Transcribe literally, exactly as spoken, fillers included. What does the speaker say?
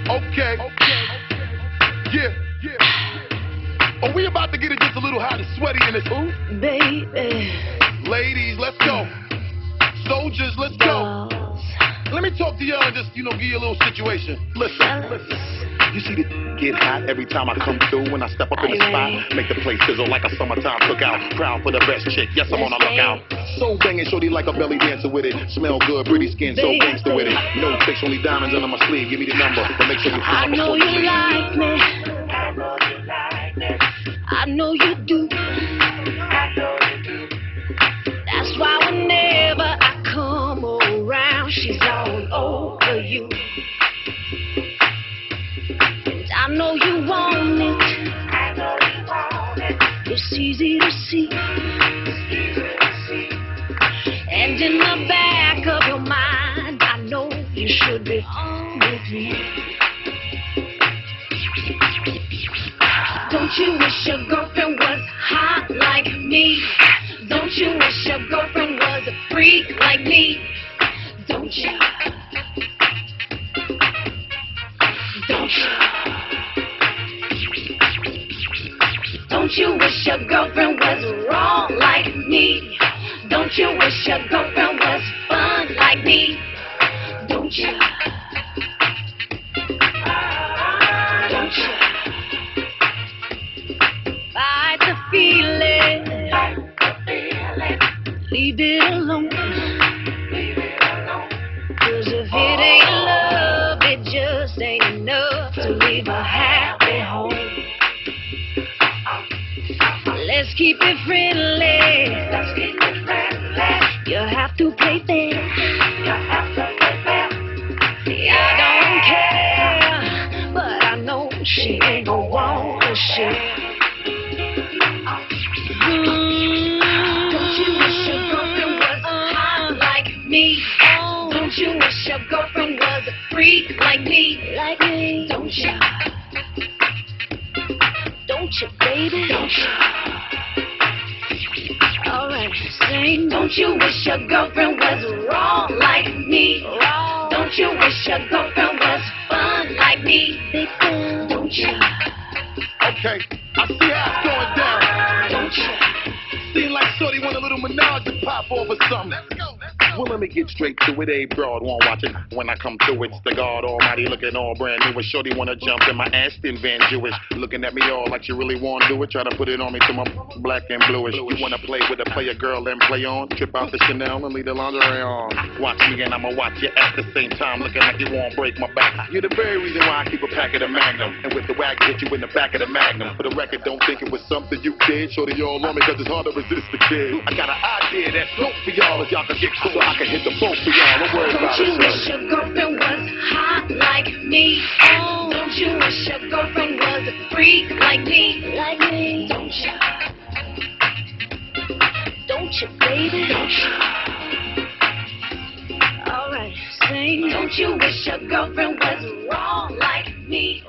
Okay. Yeah, yeah. Are we about to get it just a little hot and sweaty in this hoop? Baby. Ladies, let's go. Soldiers, let's go. Let me talk to y'all and just, you know, give you a little situation. Listen, listen. You see the get hot every time I come through. When I step up in the spot, make the place sizzle like a summertime cookout. Proud for the best chick, yes, I'm on a lookout. So banging, shorty like a belly dancer with it. Smell good, pretty skin, so gangster with it. No tricks, only diamonds under my sleeve. Give me the number, but make sure you I know you like me. I know you do. That's why whenever I come around, she's all over you. I know you want it. It's easy to see. And in the back of your mind, I know you should be on with me. Don't you wish your girlfriend was hot like me? Don't you wish your girlfriend was a freak like me? Don't you? Don't you? Don't you wish your girlfriend was wrong like me? Don't you wish your girlfriend was fun like me? Don't you? Don't you? Fight the feeling. Leave it alone. Cause if it ain't love, it just ain't enough to leave a happy home. Let's keep it friendly. Let's keep it friendly. You have to play fair. You have to play fair. See, I don't care, but I know she ain't gonna want to share. Mm. Don't you wish your girlfriend was hot like me? Don't you wish your girlfriend was a freak like me? Like me? Don't you? Don't you, baby? Don't you? Alright, sing. Don't you wish your girlfriend was wrong like me? Wrong. Don't you wish your girlfriend was fun like me? Big fun. Don't you? Okay, I see how it's going down. Don't you? Seem like shorty want a little menage to pop off or something. Let's go, let's go. Well, let me get straight to it. A broad won't watch it. When I come through, it's the God Almighty looking all brand new. A shorty wanna jump in my Aston Van Jewish, looking at me all like she really wanna do it. Try to put it on me to my black and bluish. You wanna play with a player girl and play on? Trip out the Chanel and leave the lingerie on. Watch me and I'ma watch you at the same time, looking like you won't break my back. You're the very reason why I keep a pack of the Magnum, and with the wag hit you in the back of the Magnum. For the record, don't think it was something you did. Shorty all on me 'cause it's hard to resist the kid. I got an idea that's dope for y'all if y'all can get so I can hit the boat for y'all. Don't worry about it. Don't you wish your girlfriend was hot like me? Oh. Don't you wish your girlfriend was a freak like me? Like me? Don't you? Don't you, baby? Don't you? Alright, sing. Don't you wish your girlfriend was wrong like me?